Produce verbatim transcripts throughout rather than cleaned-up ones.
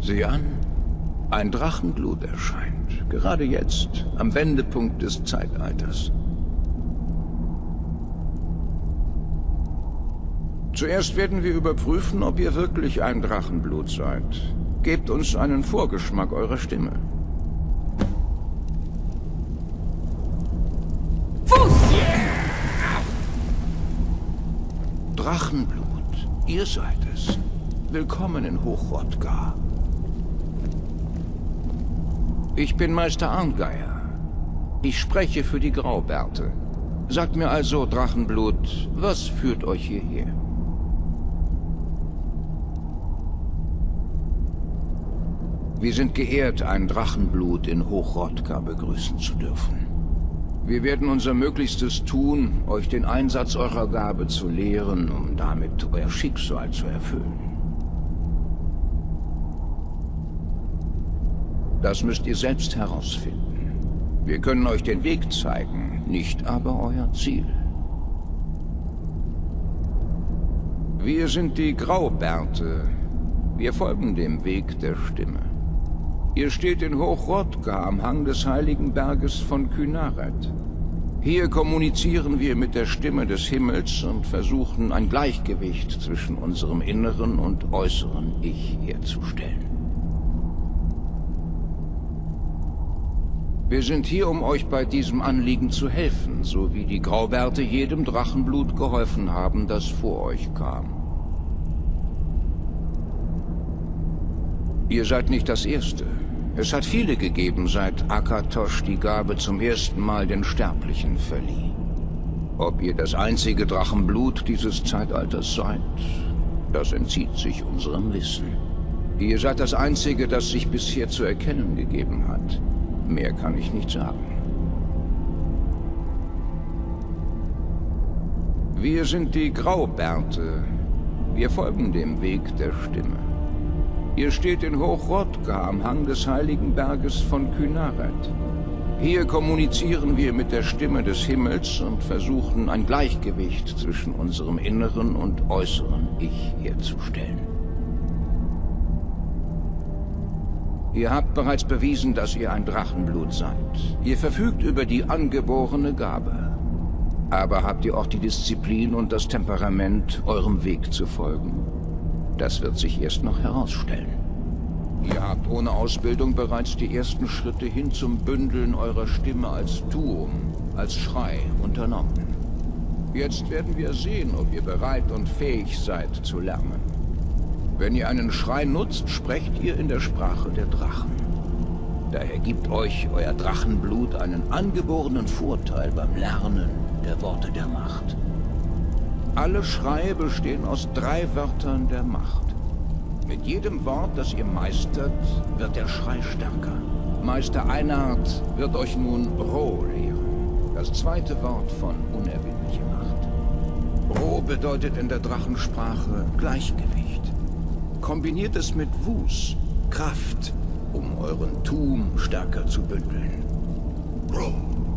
Sieh an, ein Drachenblut erscheint, gerade jetzt, am Wendepunkt des Zeitalters. Zuerst werden wir überprüfen, ob ihr wirklich ein Drachenblut seid. Gebt uns einen Vorgeschmack eurer Stimme. Fuß! Drachenblut, ihr seid es. Willkommen in Hochrodgar. Ich bin Meister Arngeier. Ich spreche für die Graubärte. Sagt mir also, Drachenblut, was führt euch hierher? Wir sind geehrt, ein Drachenblut in Hochrodgar begrüßen zu dürfen. Wir werden unser Möglichstes tun, euch den Einsatz eurer Gabe zu lehren, um damit euer Schicksal zu erfüllen. Das müsst ihr selbst herausfinden. Wir können euch den Weg zeigen, nicht aber euer Ziel. Wir sind die Graubärte. Wir folgen dem Weg der Stimme. Ihr steht in Hochrodgar am Hang des heiligen Berges von Kynaret. Hier kommunizieren wir mit der Stimme des Himmels und versuchen, ein Gleichgewicht zwischen unserem inneren und äußeren Ich herzustellen. Wir sind hier, um euch bei diesem Anliegen zu helfen, so wie die Graubärte jedem Drachenblut geholfen haben, das vor euch kam. Ihr seid nicht das Erste. Es hat viele gegeben, seit Akatosh die Gabe zum ersten Mal den Sterblichen verlieh. Ob ihr das einzige Drachenblut dieses Zeitalters seid, das entzieht sich unserem Wissen. Ihr seid das einzige, das sich bisher zu erkennen gegeben hat. Mehr kann ich nicht sagen. Wir sind die Graubärte. Wir folgen dem Weg der Stimme. Ihr steht in Hochrodgar am Hang des heiligen Berges von Kynaret. Hier kommunizieren wir mit der Stimme des Himmels und versuchen, ein Gleichgewicht zwischen unserem inneren und äußeren Ich herzustellen. Ihr habt bereits bewiesen, dass ihr ein Drachenblut seid. Ihr verfügt über die angeborene Gabe. Aber habt ihr auch die Disziplin und das Temperament, eurem Weg zu folgen? Das wird sich erst noch herausstellen. Ihr habt ohne Ausbildung bereits die ersten Schritte hin zum Bündeln eurer Stimme als Tuum, als Schrei unternommen. Jetzt werden wir sehen, ob ihr bereit und fähig seid zu lernen. Wenn ihr einen Schrei nutzt, sprecht ihr in der Sprache der Drachen. Daher gibt euch euer Drachenblut einen angeborenen Vorteil beim Lernen der Worte der Macht. Alle Schreie bestehen aus drei Wörtern der Macht. Mit jedem Wort, das ihr meistert, wird der Schrei stärker. Meister Einard wird euch nun Ro lehren, das zweite Wort von unerbittlicher Macht. Ro bedeutet in der Drachensprache Gleichgewicht. Kombiniert es mit Wus, Kraft, um euren Tuum stärker zu bündeln. Ro.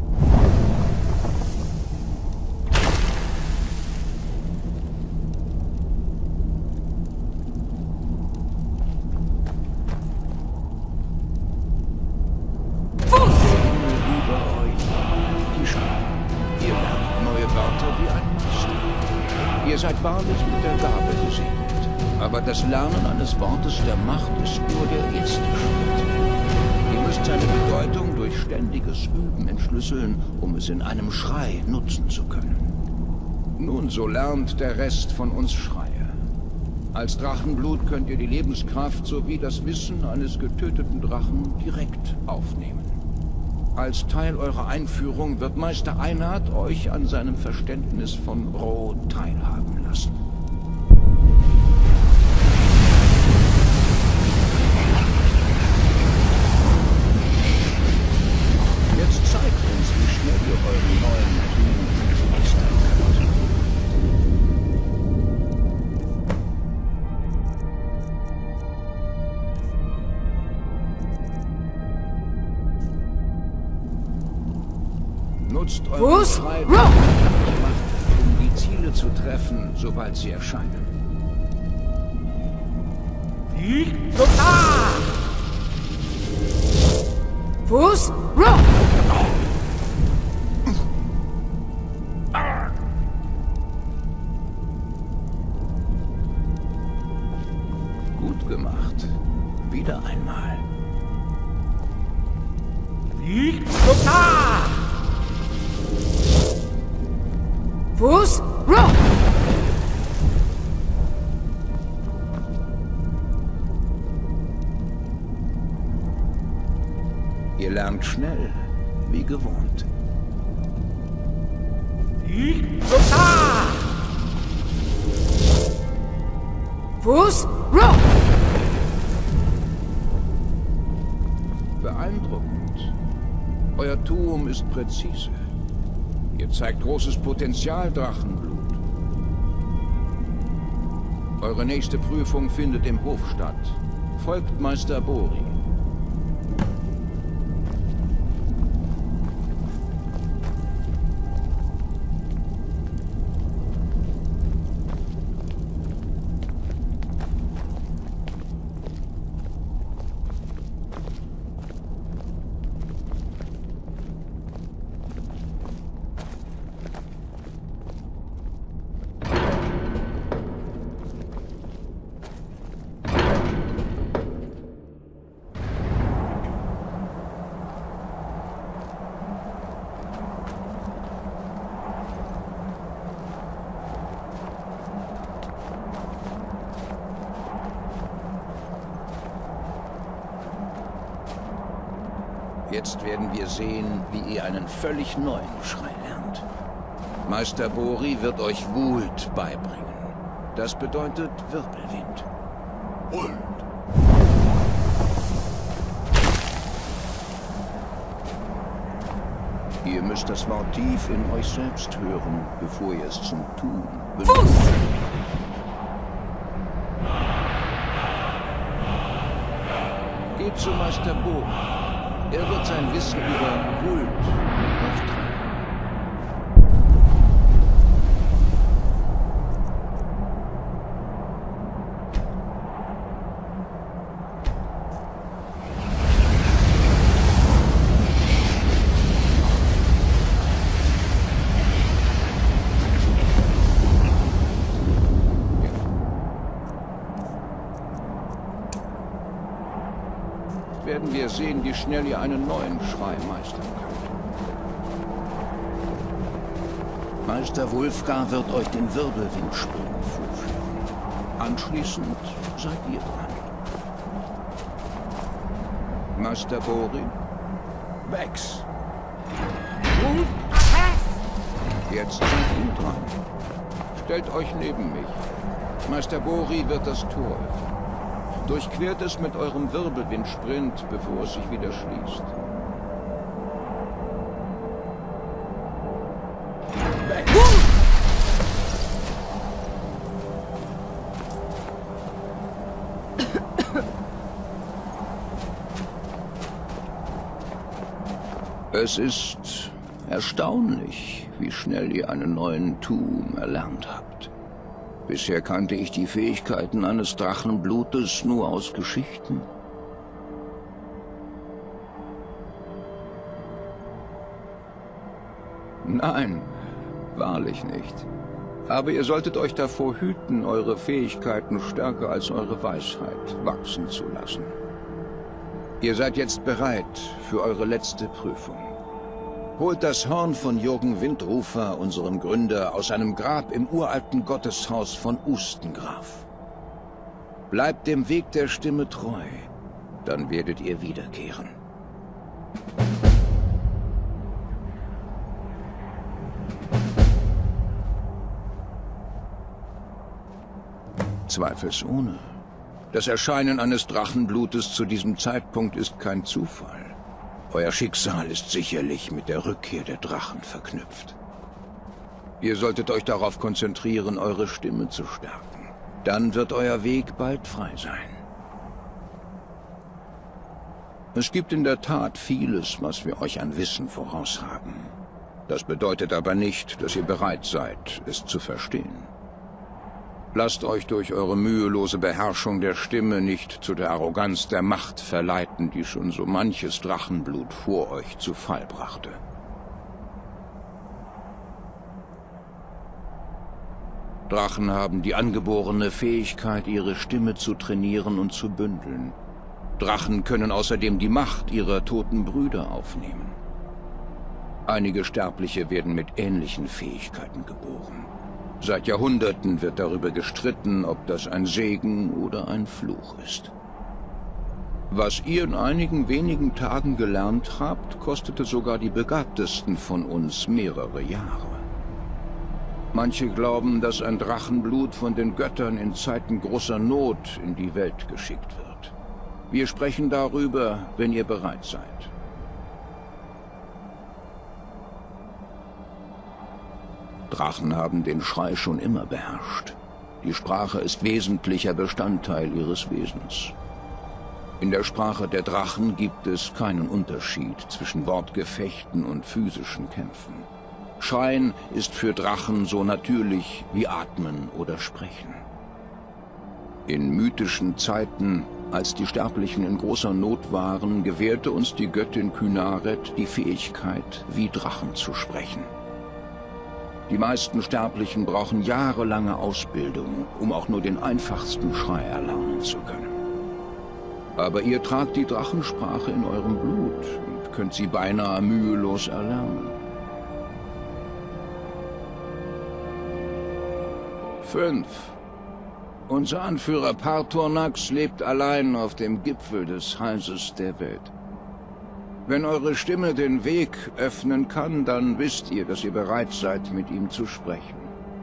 Ihr seid wahrlich mit der Gabe gesegnet. Aber das Lernen eines Wortes der Macht ist nur der erste Schritt. Ihr müsst seine Bedeutung durch ständiges Üben entschlüsseln, um es in einem Schrei nutzen zu können. Nun, so lernt der Rest von uns Schreie. Als Drachenblut könnt ihr die Lebenskraft sowie das Wissen eines getöteten Drachen direkt aufnehmen. Als Teil eurer Einführung wird Meister Einard euch an seinem Verständnis von Ro teilhaben lassen. Jetzt zeigt uns, wie schnell ihr euren neuen Tuum meistern könnt. Nutzt eure Schrei, um die Ziele zu treffen, sobald sie erscheinen. Ah! Fuß, Rock! Gut gemacht. Wieder einmal. Fuß, Rock! Ihr lernt schnell, wie gewohnt. Fuß, Rock! Beeindruckend. Euer Tuum ist präzise. Ihr zeigt großes Potenzial, Drachenblut. Eure nächste Prüfung findet im Hof statt. Folgt Meister Bori. Jetzt werden wir sehen, wie ihr einen völlig neuen Schrei lernt. Meister Bori wird euch Wult beibringen. Das bedeutet Wirbelwind. Wult. Ihr müsst das Wort tief in euch selbst hören, bevor ihr es zum Tun benutzt. Fuß! Geht zu Meister Bori. Er wird sein Wissen über Wult mit euch teilen. Werden wir sehen, wie schnell ihr einen neuen Schrei meistern könnt. Meister Wulfgar wird euch den Wirbelwindsprung vorführen. Anschließend seid ihr dran. Meister Bori, Vex. Jetzt seid ihr dran. Stellt euch neben mich. Meister Bori wird das Tor öffnen. Durchquert es mit eurem Wirbelwindsprint, bevor es sich wieder schließt. Es ist erstaunlich, wie schnell ihr einen neuen Tuum erlernt habt. Bisher kannte ich die Fähigkeiten eines Drachenblutes nur aus Geschichten. Nein, wahrlich nicht. Aber ihr solltet euch davor hüten, eure Fähigkeiten stärker als eure Weisheit wachsen zu lassen. Ihr seid jetzt bereit für eure letzte Prüfung. Holt das Horn von Jürgen Windrufer, unserem Gründer, aus seinem Grab im uralten Gotteshaus von Ustengraf. Bleibt dem Weg der Stimme treu, dann werdet ihr wiederkehren. Zweifelsohne. Das Erscheinen eines Drachenblutes zu diesem Zeitpunkt ist kein Zufall. Euer Schicksal ist sicherlich mit der Rückkehr der Drachen verknüpft. Ihr solltet euch darauf konzentrieren, eure Stimme zu stärken. Dann wird euer Weg bald frei sein. Es gibt in der Tat vieles, was wir euch an Wissen voraus haben. Das bedeutet aber nicht, dass ihr bereit seid, es zu verstehen. Lasst euch durch eure mühelose Beherrschung der Stimme nicht zu der Arroganz der Macht verleiten, die schon so manches Drachenblut vor euch zu Fall brachte. Drachen haben die angeborene Fähigkeit, ihre Stimme zu trainieren und zu bündeln. Drachen können außerdem die Macht ihrer toten Brüder aufnehmen. Einige Sterbliche werden mit ähnlichen Fähigkeiten geboren. Seit Jahrhunderten wird darüber gestritten, ob das ein Segen oder ein Fluch ist. Was ihr in einigen wenigen Tagen gelernt habt, kostete sogar die Begabtesten von uns mehrere Jahre. Manche glauben, dass ein Drachenblut von den Göttern in Zeiten großer Not in die Welt geschickt wird. Wir sprechen darüber, wenn ihr bereit seid. Drachen haben den Schrei schon immer beherrscht. Die Sprache ist wesentlicher Bestandteil ihres Wesens. In der Sprache der Drachen gibt es keinen Unterschied zwischen Wortgefechten und physischen Kämpfen. Schreien ist für Drachen so natürlich wie Atmen oder Sprechen. In mythischen Zeiten, als die Sterblichen in großer Not waren, gewährte uns die Göttin Kynaret die Fähigkeit, wie Drachen zu sprechen. Die meisten Sterblichen brauchen jahrelange Ausbildung, um auch nur den einfachsten Schrei erlernen zu können. Aber ihr tragt die Drachensprache in eurem Blut und könnt sie beinahe mühelos erlernen. Fünf. Unser Anführer Paarthurnax lebt allein auf dem Gipfel des Halses der Welt. Wenn eure Stimme den Weg öffnen kann, dann wisst ihr, dass ihr bereit seid, mit ihm zu sprechen.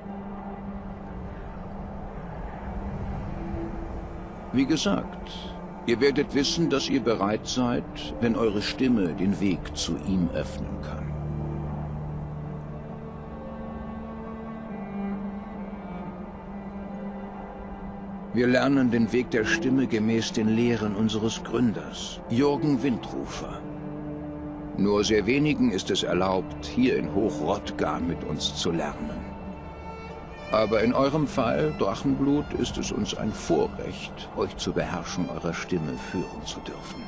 Wie gesagt, ihr werdet wissen, dass ihr bereit seid, wenn eure Stimme den Weg zu ihm öffnen kann. Wir lernen den Weg der Stimme gemäß den Lehren unseres Gründers, Jürgen Windrufer. Nur sehr wenigen ist es erlaubt, hier in Hochrodgar mit uns zu lernen. Aber in eurem Fall, Drachenblut, ist es uns ein Vorrecht, euch zur Beherrschung eurer Stimme führen zu dürfen.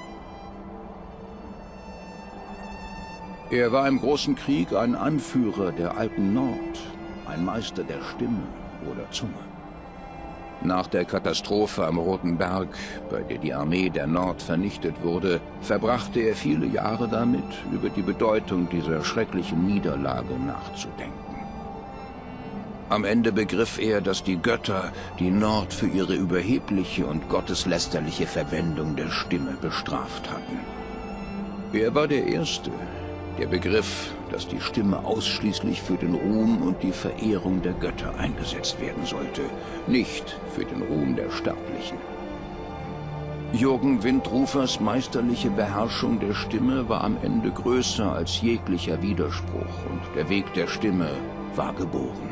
Er war im Großen Krieg ein Anführer der alten Nord, ein Meister der Stimme oder Zunge. Nach der Katastrophe am Roten Berg, bei der die Armee der Nord vernichtet wurde, verbrachte er viele Jahre damit, über die Bedeutung dieser schrecklichen Niederlage nachzudenken. Am Ende begriff er, dass die Götter die Nord für ihre überhebliche und gotteslästerliche Verwendung der Stimme bestraft hatten. Er war der Erste, der begriff, dass die Stimme ausschließlich für den Ruhm und die Verehrung der Götter eingesetzt werden sollte, nicht für den Ruhm der Sterblichen. Jürgen Windrufers meisterliche Beherrschung der Stimme war am Ende größer als jeglicher Widerspruch und der Weg der Stimme war geboren.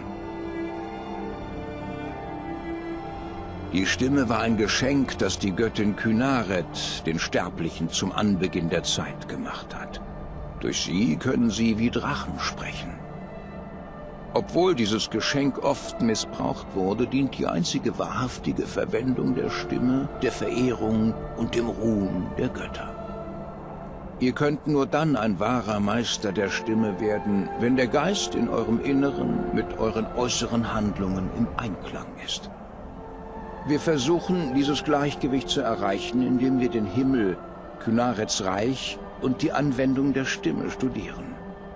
Die Stimme war ein Geschenk, das die Göttin Kynaret den Sterblichen zum Anbeginn der Zeit gemacht hat. Durch sie können sie wie Drachen sprechen. Obwohl dieses Geschenk oft missbraucht wurde, dient die einzige wahrhaftige Verwendung der Stimme der Verehrung und dem Ruhm der Götter. Ihr könnt nur dann ein wahrer Meister der Stimme werden, wenn der Geist in eurem Inneren mit euren äußeren Handlungen im Einklang ist. Wir versuchen, dieses Gleichgewicht zu erreichen, indem wir den Himmel, Kynarets Reich und die Anwendung der Stimme studieren.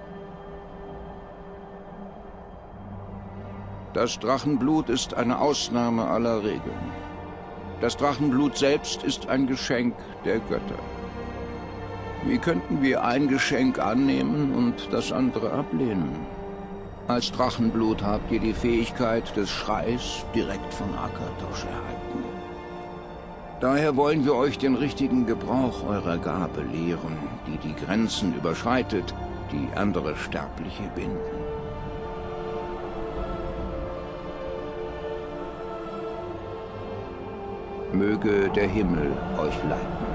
Das Drachenblut ist eine Ausnahme aller Regeln. Das Drachenblut selbst ist ein Geschenk der Götter. Wie könnten wir ein Geschenk annehmen und das andere ablehnen? Als Drachenblut habt ihr die Fähigkeit des Schreis direkt von Akatosh erhalten. Daher wollen wir euch den richtigen Gebrauch eurer Gabe lehren, die die Grenzen überschreitet, die andere Sterbliche binden. Möge der Himmel euch leiten.